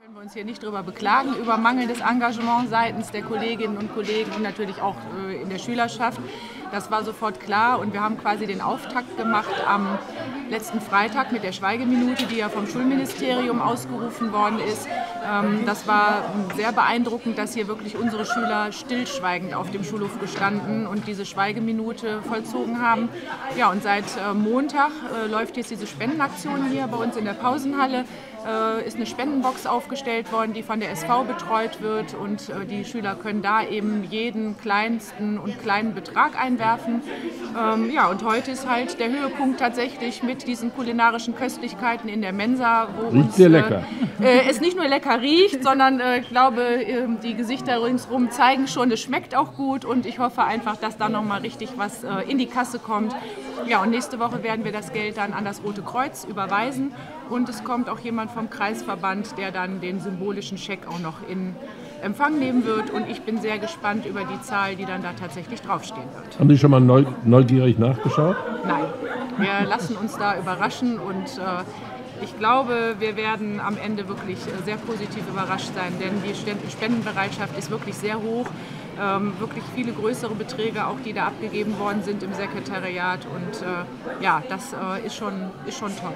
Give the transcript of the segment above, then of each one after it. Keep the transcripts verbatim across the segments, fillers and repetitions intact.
Können wir uns hier nicht darüber beklagen, über mangelndes Engagement seitens der Kolleginnen und Kollegen und natürlich auch äh, in der Schülerschaft. Das war sofort klar und wir haben quasi den Auftakt gemacht am letzten Freitag mit der Schweigeminute, die ja vom Schulministerium ausgerufen worden ist. Ähm, das war sehr beeindruckend, dass hier wirklich unsere Schüler stillschweigend auf dem Schulhof gestanden und diese Schweigeminute vollzogen haben. Ja, und seit äh, Montag äh, läuft jetzt diese Spendenaktion hier bei uns in der Pausenhalle. Äh, ist eine Spendenbox aufgestellt worden, die von der S V betreut wird und äh, die Schüler können da eben jeden kleinsten und kleinen Betrag einwerfen. Ähm, ja, und heute ist halt der Höhepunkt tatsächlich mit diesen kulinarischen Köstlichkeiten in der Mensa, wo riecht uns, sehr lecker. Äh, äh, es nicht nur lecker riecht, sondern äh, ich glaube, äh, die Gesichter ringsherum zeigen schon, es schmeckt auch gut und ich hoffe einfach, dass da nochmal richtig was äh, in die Kasse kommt. Ja, und nächste Woche werden wir das Geld dann an das Rote Kreuz überweisen und es kommt auch jemand vom Kreisverband, der dann den symbolischen Scheck auch noch in Empfang nehmen wird und ich bin sehr gespannt über die Zahl, die dann da tatsächlich draufstehen wird. Haben Sie schon mal neu, neugierig nachgeschaut? Nein, wir lassen uns da überraschen und äh, ich glaube, wir werden am Ende wirklich sehr positiv überrascht sein, denn die Spendenbereitschaft ist wirklich sehr hoch. Ähm, wirklich viele größere Beträge, auch die da abgegeben worden sind im Sekretariat und äh, ja, das äh, ist, schon, ist schon toll.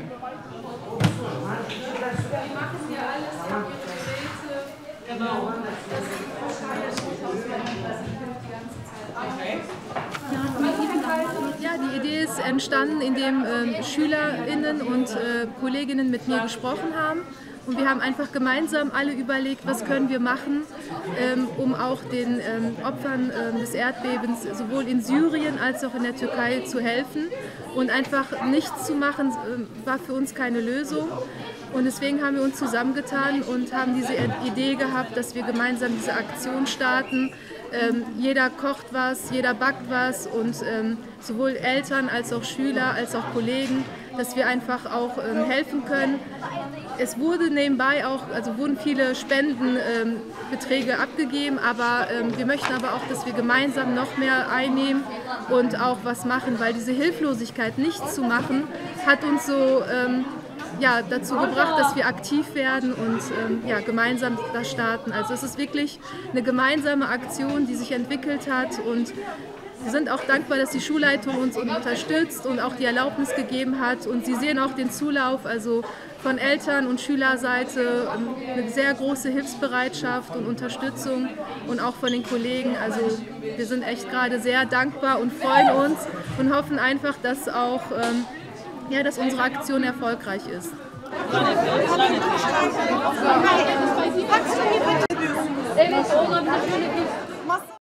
Ja, die Idee ist entstanden, indem äh, SchülerInnen und äh, Kolleginnen mit mir gesprochen haben. Und wir haben einfach gemeinsam alle überlegt, was können wir machen, ähm, um auch den ähm, Opfern ähm, des Erdbebens sowohl in Syrien als auch in der Türkei zu helfen. Und einfach nichts zu machen, äh, war für uns keine Lösung. Und deswegen haben wir uns zusammengetan und haben diese Idee gehabt, dass wir gemeinsam diese Aktion starten. Ähm, jeder kocht was, jeder backt was und ähm, sowohl Eltern als auch Schüler als auch Kollegen, dass wir einfach auch ähm, helfen können. Es wurde nebenbei auch, also wurden viele Spendenbeträge ähm, abgegeben, aber ähm, wir möchten aber auch, dass wir gemeinsam noch mehr einnehmen und auch was machen, weil diese Hilflosigkeit, nichts zu machen, hat uns so ähm, ja, dazu gebracht, dass wir aktiv werden und ähm, ja, gemeinsam das starten. Also es ist wirklich eine gemeinsame Aktion, die sich entwickelt hat und wir sind auch dankbar, dass die Schulleitung uns unterstützt und auch die Erlaubnis gegeben hat und Sie sehen auch den Zulauf, also von Eltern- und Schülerseite eine sehr große Hilfsbereitschaft und Unterstützung und auch von den Kollegen. Also wir sind echt gerade sehr dankbar und freuen uns und hoffen einfach, dass auch ähm, ja, dass unsere Aktion erfolgreich ist.